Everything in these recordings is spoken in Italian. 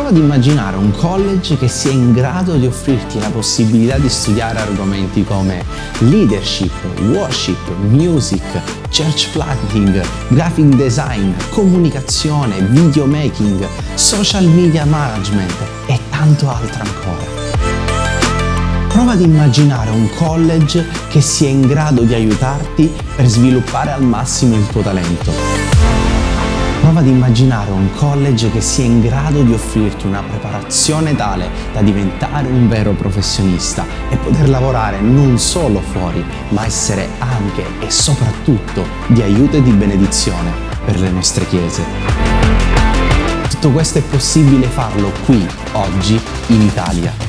Prova ad immaginare un college che sia in grado di offrirti la possibilità di studiare argomenti come leadership, worship, music, church planting, graphic design, comunicazione, videomaking, social media management e tanto altro ancora. Prova ad immaginare un college che sia in grado di aiutarti per sviluppare al massimo il tuo talento. Prova ad immaginare un college che sia in grado di offrirti una preparazione tale da diventare un vero professionista e poter lavorare non solo fuori, ma essere anche e soprattutto di aiuto e di benedizione per le nostre chiese. Tutto questo è possibile farlo qui, oggi, in Italia.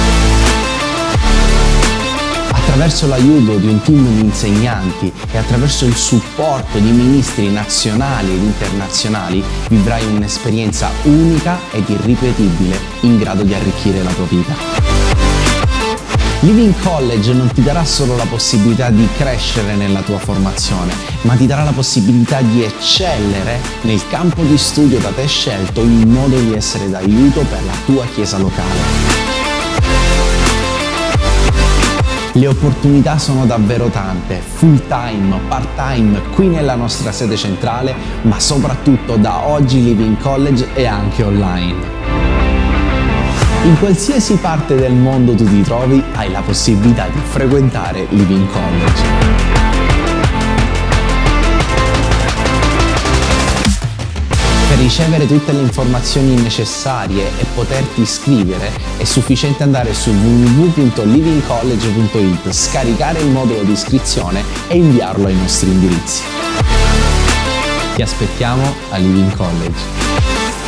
Attraverso l'aiuto di un team di insegnanti e attraverso il supporto di ministri nazionali ed internazionali vivrai un'esperienza unica ed irripetibile in grado di arricchire la tua vita. Living College non ti darà solo la possibilità di crescere nella tua formazione, ma ti darà la possibilità di eccellere nel campo di studio da te scelto in modo di essere d'aiuto per la tua chiesa locale. Le opportunità sono davvero tante, full time, part time, qui nella nostra sede centrale, ma soprattutto da oggi Living College è anche online. In qualsiasi parte del mondo tu ti trovi, hai la possibilità di frequentare Living College. Per ricevere tutte le informazioni necessarie e poterti iscrivere è sufficiente andare su www.livingcollege.it, scaricare il modulo di iscrizione e inviarlo ai nostri indirizzi. Ti aspettiamo a Living College.